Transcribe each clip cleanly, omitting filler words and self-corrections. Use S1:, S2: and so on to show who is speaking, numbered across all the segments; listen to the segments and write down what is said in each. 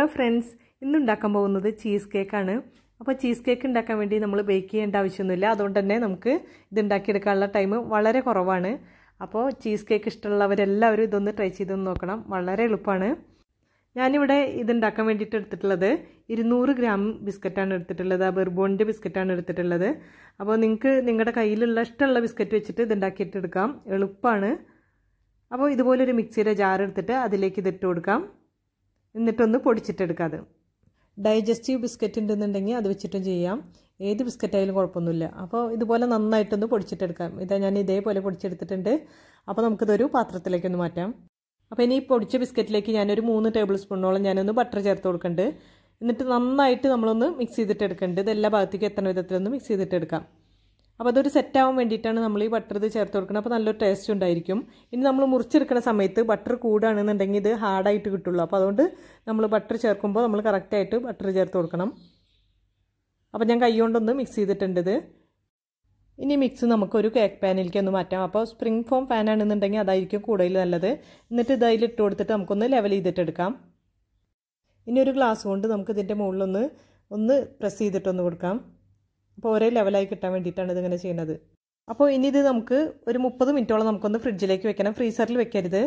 S1: Hello friends, ഇന്ന് ഉണ്ടാക്കാൻ പോകുന്നത് ചീസ് കേക്കാണ്. അപ്പോൾ ചീസ് കേക്ക് ഉണ്ടാക്കാൻ വേണ്ടി നമ്മൾ ബേക്ക് ചെയ്യേണ്ട ആവശ്യമൊന്നുമില്ല. അതുകൊണ്ട് തന്നെ നമുക്ക് ഇത് ഉണ്ടാക്കിയെടുക്കാനുള്ള ടൈം വളരെ കുറവാണ്. അപ്പോൾ ചീസ് കേക്ക് ഇഷ്ടമുള്ളവരെല്ലാവരും ഇതൊന്ന് ട്രൈ ചെയ്തൊന്ന് നോക്കണം. വളരെ എളുപ്പമാണ്. ഞാനിവിടെ ഇതുണ്ടാക്കാൻ വേണ്ടിയിട്ട് എടുത്തിട്ടുള്ളത് 200 ഗ്രാം ബിസ്ക്കറ്റാണ് എടുത്തിട്ടുള്ളത്. ബെർബോണിൻ്റെ ബിസ്ക്കറ്റാണ് എടുത്തിട്ടുള്ളത്. അപ്പോൾ നിങ്ങൾക്ക് നിങ്ങളുടെ കയ്യിലുള്ള ഇഷ്ടമുള്ള ബിസ്ക്കറ്റ് വെച്ചിട്ട് ഇത് ഉണ്ടാക്കിയിട്ടെടുക്കാം. എളുപ്പമാണ്. അപ്പോൾ ഇതുപോലൊരു മിക്സിയുടെ ജാർ എടുത്തിട്ട് അതിലേക്ക് ഇതിട്ട് കൊടുക്കാം. എന്നിട്ടൊന്ന് പൊടിച്ചിട്ടെടുക്കാം. അത് ഡൈജസ്റ്റീവ് ബിസ്ക്കറ്റ് ഉണ്ടെന്നുണ്ടെങ്കിൽ അത് വെച്ചിട്ടും ചെയ്യാം. ഏത് ബിസ്ക്കറ്റായാലും കുഴപ്പമൊന്നുമില്ല. അപ്പോൾ ഇതുപോലെ നന്നായിട്ടൊന്ന് പൊടിച്ചിട്ടെടുക്കാം. ഇതാ ഞാൻ ഇതേപോലെ പൊടിച്ചെടുത്തിട്ടുണ്ട്. അപ്പോൾ നമുക്കിതൊരു പാത്രത്തിലേക്കൊന്ന് മാറ്റാം. അപ്പോൾ ഇനി ഈ പൊടിച്ച ബിസ്ക്കറ്റിലേക്ക് ഞാനൊരു 3 ടേബിൾ സ്പൂണോളം ഞാനൊന്ന് ബട്ടർ ചേർത്ത് കൊടുക്കുന്നുണ്ട്. എന്നിട്ട് നന്നായിട്ട് നമ്മളൊന്ന് മിക്സ് ചെയ്തിട്ടെടുക്കുന്നുണ്ട്. ഇത് എല്ലാ ഭാഗത്തേക്കും എത്തുന്ന വിധത്തിലൊന്ന് മിക്സ് ചെയ്തിട്ടെടുക്കാം. അപ്പോൾ അതൊരു സെറ്റാവാൻ വേണ്ടിയിട്ടാണ് നമ്മൾ ഈ ബട്ടർ ഇത് ചേർത്ത് കൊടുക്കുന്നത്. അപ്പോൾ നല്ലൊരു ടേസ്റ്റ് ഉണ്ടായിരിക്കും. ഇനി നമ്മൾ മുറിച്ചെടുക്കുന്ന സമയത്ത് ബട്ടർ കൂടുകയാണെന്നുണ്ടെങ്കിൽ ഇത് ഹാർഡായിട്ട് കിട്ടുള്ളൂ. അപ്പോൾ അതുകൊണ്ട് നമ്മൾ ബട്ടർ ചേർക്കുമ്പോൾ നമ്മൾ കറക്റ്റായിട്ട് ബട്ടർ ചേർത്ത് കൊടുക്കണം. അപ്പോൾ ഞാൻ കൈ കൊണ്ടൊന്ന് മിക്സ് ചെയ്തിട്ടുണ്ട് ഇത്. ഇനി മിക്സ് നമുക്കൊരു കേക്ക് പാനിലേക്ക് ഒന്ന് മാറ്റാം. അപ്പോൾ സ്പ്രിംഗ് ഫോം പാനാണെന്നുണ്ടെങ്കിൽ അതായിരിക്കും കൂടുതൽ നല്ലത്. എന്നിട്ട് ഇതായിൽ ഇട്ട് കൊടുത്തിട്ട് നമുക്കൊന്ന് ലെവൽ ചെയ്തിട്ടെടുക്കാം. ഇനി ഒരു ഗ്ലാസ് കൊണ്ട് നമുക്ക് ഇതിൻ്റെ മുകളിലൊന്ന് പ്രസ് ചെയ്തിട്ടൊന്ന് കൊടുക്കാം. അപ്പോൾ ഒരേ ലെവലായി കിട്ടാൻ വേണ്ടിയിട്ടാണ് ഇതിങ്ങനെ ചെയ്യുന്നത്. അപ്പോൾ ഇനി ഇത് നമുക്ക് ഒരു 30 മിനിറ്റോളം നമുക്കൊന്ന് ഫ്രിഡ്ജിലേക്ക് വെക്കണം. ഫ്രീസറിൽ വെക്കരുത്.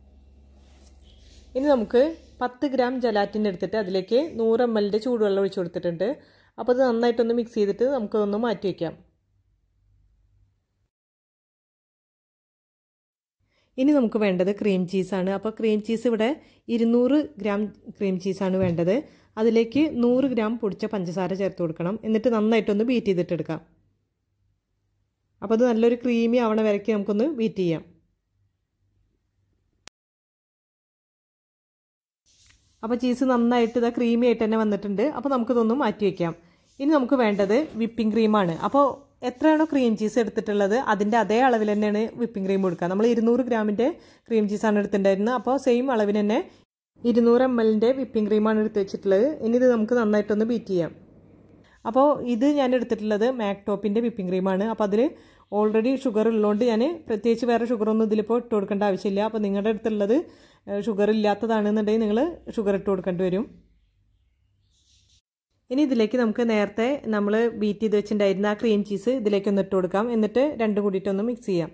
S1: ഇനി നമുക്ക് 10 ഗ്രാം ജലാറ്റിൻ എടുത്തിട്ട് അതിലേക്ക് 100 ml ചൂടുവെള്ളം ഒഴിച്ചു കൊടുത്തിട്ടുണ്ട്. അപ്പോൾ ഇത് നന്നായിട്ടൊന്ന് മിക്സ് ചെയ്തിട്ട് നമുക്കൊന്ന് മാറ്റി വയ്ക്കാം. ഇനി നമുക്ക് വേണ്ടത് ക്രീം ചീസാണ്. അപ്പോൾ ക്രീം ചീസ് ഇവിടെ 200 ഗ്രാം ക്രീം ചീസാണ് വേണ്ടത്. അതിലേക്ക് 100 ഗ്രാം പൊടിച്ച പഞ്ചസാര ചേർത്ത് കൊടുക്കണം. എന്നിട്ട് നന്നായിട്ടൊന്ന് ബീറ്റ് ചെയ്തിട്ടെടുക്കാം. അപ്പോൾ അത് നല്ലൊരു ക്രീമി ആവണ വരയ്ക്ക് നമുക്കൊന്ന് ബീറ്റ് ചെയ്യാം. അപ്പോൾ ചീസ് നന്നായിട്ട് ഇതാ ക്രീമി ആയിട്ട് തന്നെ വന്നിട്ടുണ്ട്. അപ്പോൾ നമുക്കിതൊന്ന് മാറ്റി വയ്ക്കാം. ഇനി നമുക്ക് വേണ്ടത് വിപ്പിംഗ് ക്രീമാണ്. അപ്പോൾ എത്രയാണോ ക്രീം ചീസ് എടുത്തിട്ടുള്ളത് അതിൻ്റെ അതേ അളവിൽ തന്നെയാണ് വിപ്പിംഗ് ക്രീം കൊടുക്കുക. നമ്മൾ 200 ഗ്രാമിൻ്റെ ക്രീം ചീസാണ് എടുത്തിട്ടുണ്ടായിരുന്നത്. അപ്പോൾ സെയിം അളവിന് തന്നെ 200 ml വിപ്പിംഗ് ക്രീമാണ് എടുത്ത് വെച്ചിട്ടുള്ളത്. ഇനി ഇത് നമുക്ക് നന്നായിട്ടൊന്ന് ബീറ്റ് ചെയ്യാം. അപ്പോൾ ഇത് ഞാൻ എടുത്തിട്ടുള്ളത് മാക്ടോപ്പിൻ്റെ വിപ്പിംഗ് ക്രീമാണ്. അപ്പോൾ അതിൽ ഓൾറെഡി ഷുഗർ ഉള്ളതുകൊണ്ട് ഞാൻ പ്രത്യേകിച്ച് വേറെ ഷുഗറൊന്നും ഇതിലിപ്പോൾ ഇട്ട് കൊടുക്കേണ്ട ആവശ്യമില്ല. അപ്പോൾ നിങ്ങളുടെ അടുത്തുള്ളത് ഷുഗർ ഇല്ലാത്തതാണെന്നുണ്ടെങ്കിൽ നിങ്ങൾ ഷുഗർ ഇട്ട് കൊടുക്കേണ്ടി വരും. ഇനി ഇതിലേക്ക് നമുക്ക് നേരത്തെ നമ്മൾ ബീറ്റ് ചെയ്ത് വെച്ചിട്ടുണ്ടായിരുന്ന ആ ക്രീം ചീസ് ഇതിലേക്കൊന്ന് ഇട്ട് കൊടുക്കാം. എന്നിട്ട് രണ്ടും കൂടിയിട്ടൊന്ന് മിക്സ് ചെയ്യാം.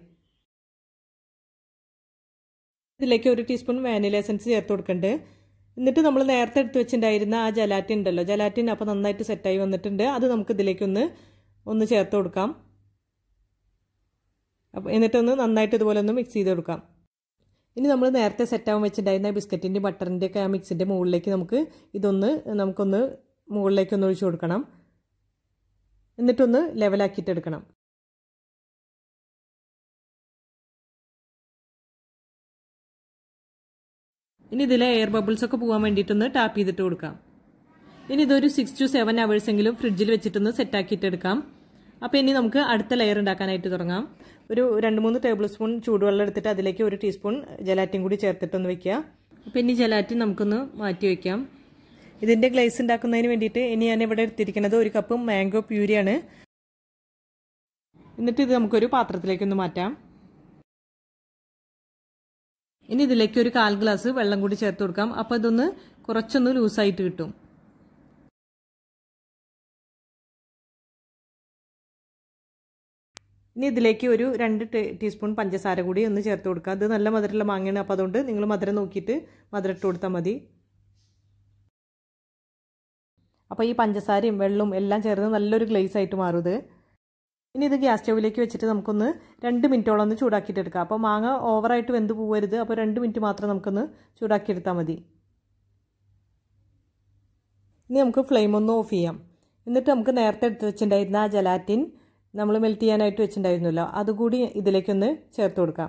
S1: ഇതിലേക്ക് 1 ടീസ്പൂൺ വാനില എസൻസ് ചേർത്ത് കൊടുക്കുന്നുണ്ട്. എന്നിട്ട് നമ്മൾ നേരത്തെ എടുത്ത് വെച്ചിട്ടുണ്ടായിരുന്ന ആ ജലാറ്റിൻ ഉണ്ടല്ലോ, ജലാറ്റിൻ അപ്പോൾ നന്നായിട്ട് സെറ്റായി വന്നിട്ടുണ്ട്. അത് നമുക്ക് ഇതിലേക്കൊന്ന് ചേർത്ത് കൊടുക്കാം. അപ്പോൾ എന്നിട്ടൊന്ന് നന്നായിട്ട് ഇതുപോലെ ഒന്ന് മിക്സ് ചെയ്ത് കൊടുക്കാം. ഇനി നമ്മൾ നേരത്തെ സെറ്റാവാൻ വെച്ചിട്ടുണ്ടായിരുന്ന ബിസ്ക്കറ്റിൻ്റെ ബട്ടറിൻ്റെ ഒക്കെ ആ മിക്സിൻ്റെ മുകളിലേക്ക് നമുക്കൊന്ന് മുകളിലേക്കൊന്ന് ഒഴിച്ചു കൊടുക്കണം. എന്നിട്ടൊന്ന് ലെവലാക്കിയിട്ടെടുക്കണം. ഇനി ഇതിലെ എയർ ബബിൾസ് ഒക്കെ പോകാൻ വേണ്ടിയിട്ടൊന്ന് ടാപ്പ് ചെയ്തിട്ട് കൊടുക്കാം. ഇനി ഇതൊരു 6 to 7 hours എങ്കിലും ഫ്രിഡ്ജിൽ വെച്ചിട്ടൊന്ന് സെറ്റാക്കിയിട്ടെടുക്കാം. അപ്പോൾ ഇനി നമുക്ക് അടുത്ത ലെയർ ഉണ്ടാക്കാനായിട്ട് തുടങ്ങാം. ഒരു 2-3 ടേബിൾ സ്പൂൺ ചൂടുവെള്ളം എടുത്തിട്ട് അതിലേക്ക് 1 ടീസ്പൂൺ ജലാറ്റിൻ കൂടി ചേർത്തിട്ടൊന്ന് വെക്കുക. അപ്പോൾ ഇനി ജലാറ്റിൻ നമുക്കൊന്ന് മാറ്റി വയ്ക്കാം. ഇതിൻ്റെ ഗ്ലേസ് ഉണ്ടാക്കുന്നതിന് വേണ്ടിയിട്ട് ഇനി ഞാൻ ഇവിടെ എടുത്തിരിക്കുന്നത് 1 കപ്പ് മാംഗോ പ്യൂരിയാണ്. എന്നിട്ട് ഇത് നമുക്കൊരു പാത്രത്തിലേക്കൊന്ന് മാറ്റാം. ഇനി ഇതിലേക്ക് ഒരു 1/4 ഗ്ലാസ് വെള്ളം കൂടി ചേർത്ത് കൊടുക്കാം. അപ്പോൾ ഇതൊന്ന് കുറച്ചൊന്ന് ലൂസായിട്ട് കിട്ടും. ഇനി ഇതിലേക്ക് ഒരു 2 ടീസ്പൂൺ പഞ്ചസാര കൂടി ഒന്ന് ചേർത്ത് കൊടുക്കുക. അത് നല്ല മധുരമുള്ള മാങ്ങയാണ്. അപ്പോൾ അതുകൊണ്ട് നിങ്ങൾ മധുരം നോക്കിയിട്ട് മധുരം ഇട്ട് കൊടുത്താൽ മതി. അപ്പോൾ ഈ പഞ്ചസാരയും വെള്ളവും എല്ലാം ചേർന്ന് നല്ലൊരു ഗ്ലേസ് ആയിട്ട് മാറും ഇത്. ഇനി ഇത് ഗ്യാസ് സ്റ്റൗവിലേക്ക് വെച്ചിട്ട് നമുക്കൊന്ന് 2 മിനിറ്റോളം ഒന്ന് ചൂടാക്കിയിട്ടെടുക്കാം. അപ്പോൾ മാങ്ങ ഓവറായിട്ട് വെന്ത് പോകരുത്. അപ്പോൾ 2 മിനിറ്റ് മാത്രം നമുക്കൊന്ന് ചൂടാക്കിയെടുത്താൽ മതി. ഇനി നമുക്ക് ഫ്ലെയിം ഒന്ന് ഓഫ് ചെയ്യാം. എന്നിട്ട് നമുക്ക് നേരത്തെ എടുത്ത് വെച്ചിട്ടുണ്ടായിരുന്ന ആ ജലാറ്റിൻ നമ്മൾ മെൽറ്റ് ചെയ്യാനായിട്ട് വെച്ചിട്ടുണ്ടായിരുന്നല്ലോ, അതുകൂടി ഇതിലേക്കൊന്ന് ചേർത്ത് കൊടുക്കാം.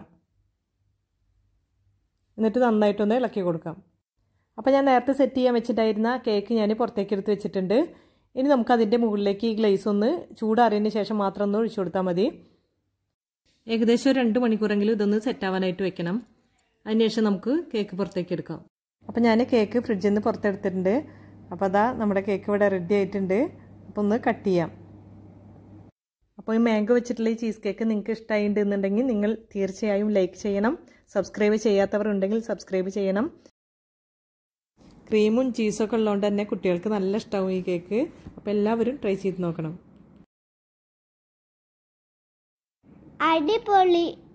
S1: എന്നിട്ട് നന്നായിട്ടൊന്ന് ഇളക്കി കൊടുക്കാം. അപ്പോൾ ഞാൻ നേരത്തെ സെറ്റ് ചെയ്യാൻ വെച്ചിട്ടായിരുന്ന കേക്ക് ഞാൻ പുറത്തേക്ക് എടുത്ത് വെച്ചിട്ടുണ്ട്. ഇനി നമുക്ക് അതിൻ്റെ മുകളിലേക്ക് ഈ ഗ്ലേസ് ഒന്ന് ചൂടാറിയതിന് ശേഷം മാത്രം ഒന്ന് ഒഴിച്ചു കൊടുത്താൽ മതി. ഏകദേശം 2 മണിക്കൂറെങ്കിലും ഇതൊന്ന് സെറ്റാവാനായിട്ട് വെക്കണം. അതിനുശേഷം നമുക്ക് കേക്ക് പുറത്തേക്ക് എടുക്കാം. അപ്പോൾ ഞാൻ കേക്ക് ഫ്രിഡ്ജിൽ നിന്ന് പുറത്തെടുത്തിട്ടുണ്ട്. അപ്പോൾ അതാ നമ്മുടെ കേക്ക് ഇവിടെ റെഡി ആയിട്ടുണ്ട്. അപ്പോൾ ഒന്ന് കട്ട് ചെയ്യാം. അപ്പോൾ ഈ മാംഗോ വെച്ചിട്ടുള്ള ഈ ചീസ് കേക്ക് നിങ്ങൾക്ക് ഇഷ്ടമായിട്ടുണ്ടെന്നുണ്ടെങ്കിൽ നിങ്ങൾ തീർച്ചയായും ലൈക്ക് ചെയ്യണം. സബ്സ്ക്രൈബ് ചെയ്യാത്തവർ ഉണ്ടെങ്കിൽ സബ്സ്ക്രൈബ് ചെയ്യണം. ക്രീമും ചീസൊക്കെ ഉള്ളതുകൊണ്ട് തന്നെ കുട്ടികൾക്ക് നല്ല ഇഷ്ടമാവും ഈ കേക്ക്. അപ്പോൾ എല്ലാവരും ട്രൈ ചെയ്ത് നോക്കണം.
S2: അടിപൊളി.